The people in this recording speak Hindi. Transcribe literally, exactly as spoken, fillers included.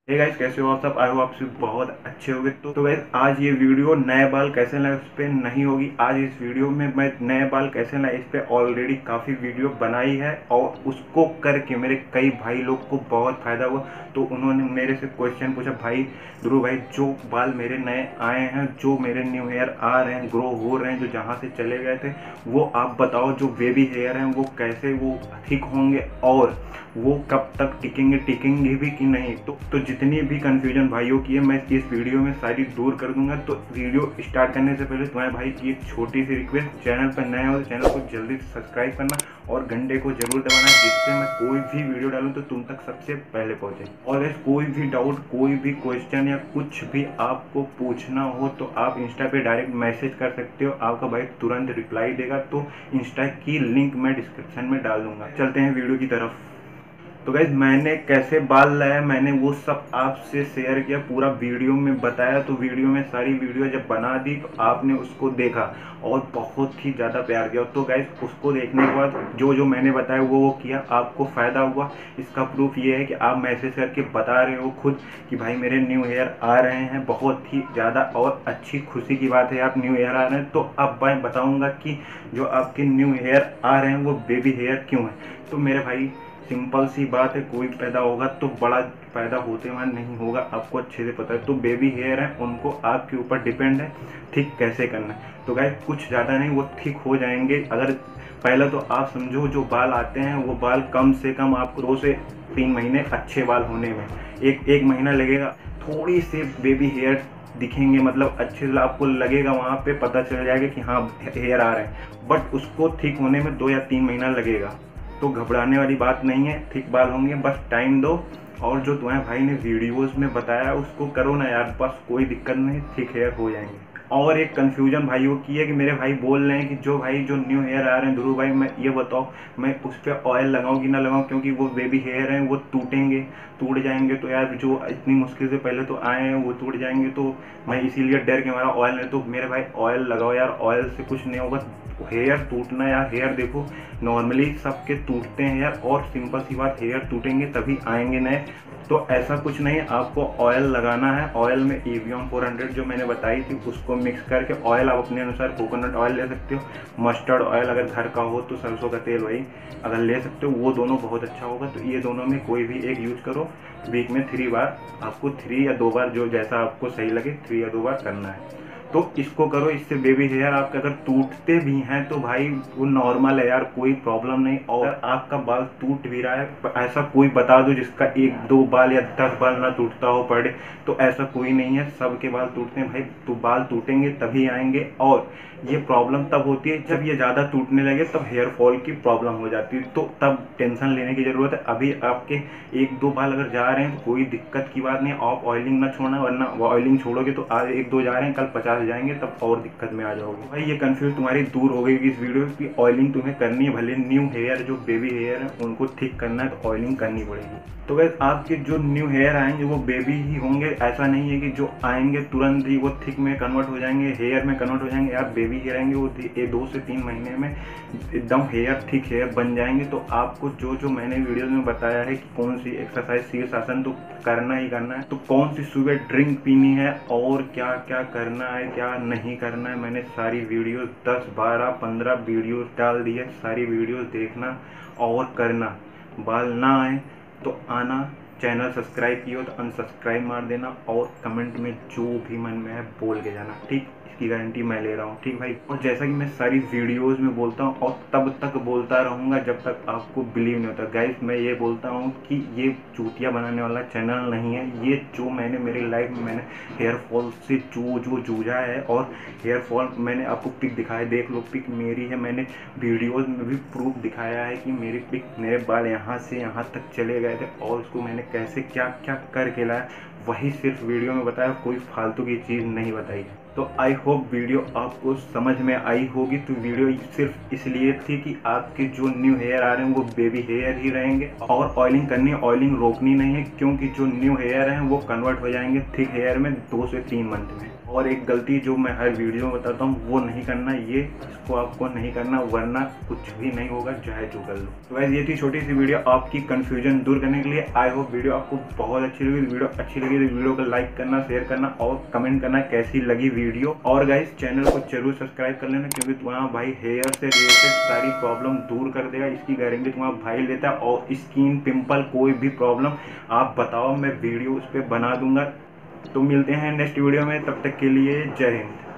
हे गाइस, कैसे हो आप सब। आई होप आप सब बहुत अच्छे होंगे। तो तो गाइस, आज ये वीडियो नए बाल कैसे लाए उस पर नहीं होगी। आज इस वीडियो में मैं नए बाल कैसे लाए इस पर ऑलरेडी काफ़ी वीडियो बनाई है और उसको करके मेरे कई भाई लोग को बहुत फ़ायदा हुआ। तो उन्होंने मेरे से क्वेश्चन पूछा, भाई ध्रुव भाई, जो बाल मेरे नए आए हैं, जो मेरे न्यू हेयर आ रहे हैं, ग्रो हो रहे हैं, जो जहाँ से चले गए थे, वो आप बताओ। जो बेबी हेयर हैं वो कैसे वो ठीक होंगे और वो कब तक टिकेंगे टिकेंगे भी कि नहीं। तो तो जितनी भी कंफ्यूजन भाइयों की है मैं इस वीडियो में सारी दूर कर दूंगा। तो वीडियो स्टार्ट करने से पहले तुम्हारे भाई की एक छोटी सी रिक्वेस्ट, चैनल पर नए हो तो चैनल को जल्दी से सब्सक्राइब करना और घंटे को जरूर दबाना, जिससे मैं कोई भी वीडियो डालूं तो तुम तक सबसे पहले पहुंचे। और इस कोई भी डाउट, कोई भी क्वेश्चन या कुछ भी आपको पूछना हो तो आप इंस्टा पे डायरेक्ट मैसेज कर सकते हो, आपका भाई तुरंत रिप्लाई देगा। तो इंस्टा की लिंक मैं डिस्क्रिप्शन में डाल दूंगा। चलते हैं वीडियो की तरफ। तो गाइज, मैंने कैसे बाल लाया मैंने वो सब आपसे शेयर किया, पूरा वीडियो में बताया। तो वीडियो में सारी वीडियो जब बना दी तो आपने उसको देखा और बहुत ही ज़्यादा प्यार दिया। तो गाइज, उसको देखने के बाद जो जो मैंने बताया वो वो किया, आपको फ़ायदा हुआ। इसका प्रूफ ये है कि आप मैसेज करके बता रहे हो खुद कि भाई मेरे न्यू हेयर आ रहे हैं। बहुत ही ज़्यादा और अच्छी खुशी की बात है, आप न्यू हेयर आ रहे हैं। तो अब मैं बताऊँगा कि जो आपके न्यू हेयर आ रहे हैं वो बेबी हेयर क्यों है। तो मेरे भाई, सिंपल सी बात है, कोई पैदा होगा तो बड़ा पैदा होते हुए नहीं होगा, आपको अच्छे से पता है। तो बेबी हेयर है, उनको आपके ऊपर डिपेंड है ठीक कैसे करना है। तो गाइस, कुछ ज़्यादा नहीं, वो ठीक हो जाएंगे। अगर पहले तो आप समझो, जो बाल आते हैं वो बाल कम से कम आपको दो से तीन महीने अच्छे बाल होने में, एक एक महीना लगेगा। थोड़ी सी बेबी हेयर दिखेंगे, मतलब अच्छे से आपको लगेगा, वहाँ पे पता चल जाएगा कि हाँ हेयर आ रहे हैं। बट उसको ठीक होने में दो या तीन महीना लगेगा। तो घबराने वाली बात नहीं है, ठीक बाल होंगे, बस टाइम दो। और जो तुम्हारे भाई ने वीडियोस में बताया उसको करो ना यार, बस कोई दिक्कत नहीं, ठीक हेयर हो जाएंगे। और एक कंफ्यूजन भाइयों की है कि मेरे भाई बोल रहे हैं कि जो भाई जो न्यू हेयर आ रहे हैं, ध्रुव भाई मैं ये बताओ मैं उस पर ऑयल लगाऊं कि ना लगाऊं, क्योंकि वो बेबी हेयर हैं, वो टूटेंगे, टूट जाएंगे। तो यार जो इतनी मुश्किल से पहले तो आए हैं वो टूट जाएंगे। तो मैं इसीलिए डर के हमारा ऑयल नहीं। तो मेरे भाई ऑयल लगाओ यार, ऑयल से कुछ नहीं होगा। हेयर टूटना यार, हेयर देखो नॉर्मली सबके टूटते हैं यार, और सिंपल सी बात, हेयर टूटेंगे तभी आएंगे नए। तो ऐसा कुछ नहीं है, आपको ऑयल लगाना है। ऑयल में एवियन फोर हंड्रेड जो मैंने बताई थी उसको मिक्स करके, ऑयल आप अपने अनुसार कोकोनट ऑयल ले सकते हो, मस्टर्ड ऑयल अगर घर का हो तो सरसों का तेल वही अगर ले सकते हो, वो दोनों बहुत अच्छा होगा। तो ये दोनों में कोई भी एक यूज करो। वीक में थ्री बार, आपको थ्री या दो बार, जो जैसा आपको सही लगे, थ्री या दो बार करना है। तो इसको करो, इससे बेबी हेयर आपके अगर टूटते भी हैं तो भाई वो नॉर्मल है यार, कोई प्रॉब्लम नहीं। और आपका बाल टूट भी रहा है, ऐसा कोई बता दो जिसका एक दो बाल या दस बाल ना टूटता हो पर डे, तो ऐसा कोई नहीं है, सबके बाल टूटते हैं भाई। तो बाल टूटेंगे तभी आएंगे। और ये प्रॉब्लम तब होती है जब ये ज़्यादा टूटने लगे, तब हेयर फॉल की प्रॉब्लम हो जाती है। तो तब टेंशन लेने की ज़रूरत है। अभी आपके एक दो बाल अगर जा रहे हैं तो कोई दिक्कत की बात नहीं, आप ऑयलिंग ना छोड़ना, वरना ऑयलिंग छोड़ोगे तो आज एक दो जा रहे हैं, कल पचास जाएंगे, तब और दिक्कत में आ जाओगे। भाई ये कंफ्यूज तुम्हारी दूर हो गई इस वीडियो की, ऑयलिंग तुम्हें करनी है। भले न्यू हेयर जो बेबी हेयर है उनको ठीक करना है तो ऑयलिंग करनी पड़ेगी। तो गाइस, आपके जो न्यू हेयर आएंगे वो बेबी ही होंगे। ऐसा नहीं है कि जो आएंगे तुरंत ही वो थिक में कन्वर्ट हो जाएंगे, हेयर में कन्वर्ट हो जाएंगे। यार बेबी हेयर आएंगे वो दो से तीन महीने में एकदम हेयर थिक हेयर बन जाएंगे। तो आपको जो जो मैंने वीडियो में बताया है कि कौन सी एक्सरसाइज, शीर्षासन तो करना ही करना है, तो कौन सी सुबह ड्रिंक पीनी है और क्या क्या करना है क्या नहीं करना है, मैंने सारी वीडियो दस बारह पंद्रह वीडियो डाल दी है। सारी वीडियो देखना और करना। बाल ना आए तो आना, चैनल सब्सक्राइब किया हो तो अनसब्सक्राइब मार देना, और कमेंट में जो भी मन में है बोल के जाना, ठीक। इसकी गारंटी मैं ले रहा हूँ, ठीक भाई। और जैसा कि मैं सारी वीडियोस में बोलता हूँ और तब तक बोलता रहूँगा जब तक आपको बिलीव नहीं होता। गाइस, मैं ये बोलता हूँ कि ये चूतिया बनाने वाला चैनल नहीं है। ये जो मैंने मेरी लाइफ में मैंने हेयर फॉल से जो जो जूझा है, और हेयर फॉल मैंने आपको पिक दिखाया, देख लो पिक मेरी है। मैंने वीडियोज़ में भी प्रूफ दिखाया है कि मेरी पिक, मेरे बाल यहाँ से यहाँ तक चले गए थे और उसको मैंने कैसे क्या क्या करके लाया, वही सिर्फ वीडियो में बताया, कोई फालतू की चीज़ नहीं बताई। तो आई होप वीडियो आपको समझ में आई होगी। तो वीडियो सिर्फ इसलिए थी कि आपके जो न्यू हेयर आ रहे हैं वो बेबी हेयर ही रहेंगे, और ऑयलिंग करनी है, ऑयलिंग रोकनी नहीं है, क्योंकि जो न्यू हेयर हैं वो कन्वर्ट हो जाएंगे थिक हेयर में दो से तीन मंथ में। और एक गलती जो मैं हर वीडियो में बताता हूँ वो नहीं करना, ये इसको आपको नहीं करना, वरना कुछ भी नहीं होगा, चाहे जो कर लो। तो वैसे ये थी छोटी सी वीडियो आपकी कंफ्यूजन दूर करने के लिए। आई होप वीडियो आपको बहुत अच्छी लगी। वीडियो अच्छी लगी तो वीडियो को लाइक करना, शेयर करना और कमेंट करना कैसी लगी वीडियो। और गाइस चैनल को जरूर सब्सक्राइब कर लेना, क्योंकि तुम्हारा भाई हेयर से रिलेटेड सारी प्रॉब्लम दूर कर देगा, इसकी गारंटी तुम्हारा भाई लेता है। और स्किन, पिंपल, कोई भी प्रॉब्लम आप बताओ, मैं वीडियो उस पर बना दूंगा। तो मिलते हैं नेक्स्ट वीडियो में, तब तक के लिए जय हिंद।